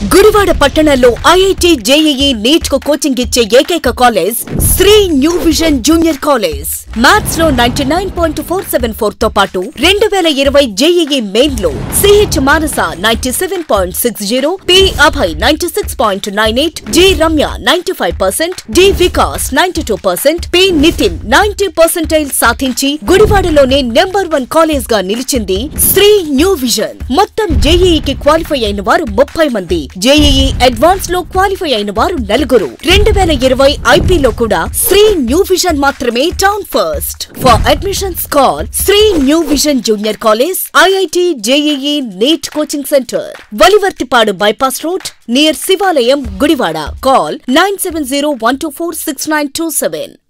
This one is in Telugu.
గుడివాడ పట్టణంలో ఐఐటి జేఈఈ నీట్ కు కోచింగ్ ఇచ్చే ఏకైక college Shri new vision junior college. Maths లో 99.474 తో పాటు 2020 జేఈఈ మెయిన్ లో CH Manasa 97.60, P Abhay 96.98, G Ramya 95%, D Vikas 92%, P Nitin 90% సాధించి గుడివాడలోనే నెంబర్ 1 కాలేజ్ గా నిలిచింది శ్రీ న్యూ విజన్. మొత్తం జేఈఈకి క్వాలిఫై అయిన వారు 30 మంది, జేఈఈ అడ్వాన్స్ లో క్వాలిఫై అయిన వారు 4. 2020 ఐపీలో కూడా శ్రీ న్యూ విజన్ మాత్రమే town first. For admissions call Shri new vision junior college, IIT JEE NEET coaching centre, Valivarthipadu bypass road near శివాలయం, గుడివాడ. కాల్ 9701246927.